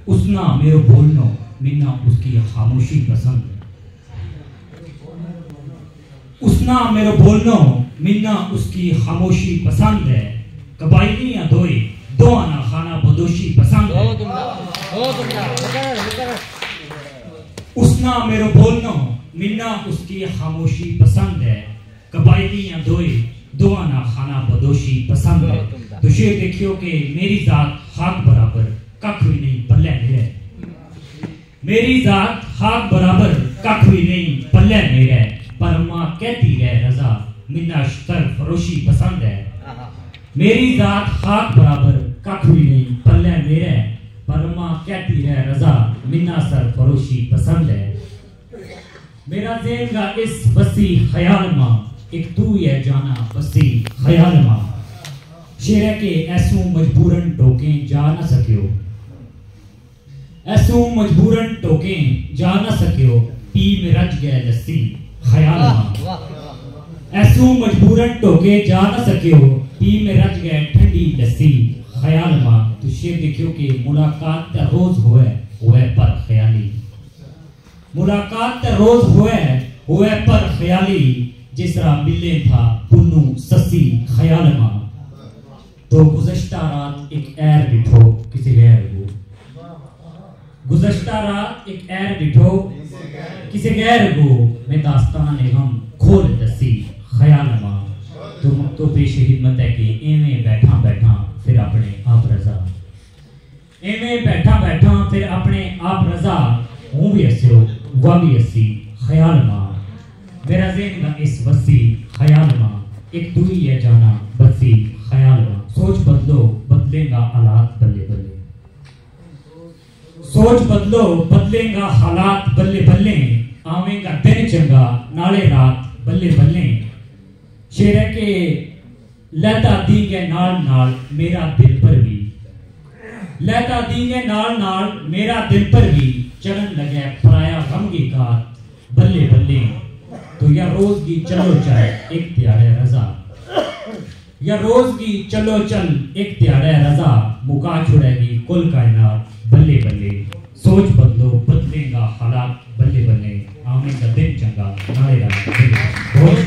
उसना मेरो बोलनो मिन्ना उसकी खामोशी पसंद है। उसना मेरो बोलनो मिन्ना उसकी खामोशी पसंद है। कबायलियां दोए दो आना खाना बदोशी पसंद है। उसना मेरो बोलनो मिन्ना उसकी खामोशी पसंद है। कबायलियां दोए दो आना खाना बदोशी पसंद है। तो शेर देखियो कि मेरी जात खाक बराबर कख भी नहीं पल्ले मेरे। मेरी जात खाक बराबर कख भी नहीं पल्ले मेरे। पर माँ कहती है रजा मिन्ना शतर फरोशी पसंद है। मेरी जात खाक बराबर कख भी नहीं पल्ले मेरे। पर माँ कहती है रजा मिन्ना सर फरोशी पसंद है। मेरा ज़ेन का इस बसी ख्याल माँ एक तू है जाना बसी ख्याल माँ। शेर के ऐसू मजबूरन टोके जा न सकियो। ऐसू मजबूरन टोके जा न सकियो। पी में रज गए लस्सी ख्याल माँ। ऐसू मजबूरन टोके जा न सकियो। पी में रज गए ठंडी लस्सी ख्याल माँ। तो शेर देखियो कि मुलाकात रोज हुए पर ख्याली। मुलाकात रोज हुए पर ख्याली। जिस तरह मिले था पुन्नू ससी ख्याल माँ। तो गुज़श्ता रात एक एर डिठो किसी गैर को। गुज़श्ता रात एक एर डिठो किसी गैर को। मैं दास्तान गम खोल दसी ख्याल माँ। तो पेश हिम्मत है कि एवें बैठा बैठा फिर अपने आप रजा। एवें बैठा बैठा फिर अपने आप रजा। हूँ भी हस्यो वह भी हसी ख्याल माँ। मेरा ज़ेन का इस वसी ख्याल माँ एक तू ही है जाना बसी ख्याल माँ। सोच बदलो बदलेगा हालात बल्ले बल्ले। सोच बदलो बदलेगा हालात बल्ले बल्ले। आवेगा दिन चंगा नाले रात बल्ले बल्ले। शेर के लहता दीगे नाल नाल मेरा दिल पर भी। लहता दीगे नाल नाल मेरा दिल पर भी। चलन लगे पराया गम की कात बल्ले बल्ले। तो या रोज की चलो चल एक त्यारे रजा। या रोज की चलो चल एक त्यारे रजा। मुका छुड़ेगी कुल कायनात बल्ले बल्ले। सोच बदलो बदलेगा हालात बल्ले बल्ले। आवेगा दिन चंगा नाले रात बल्ले।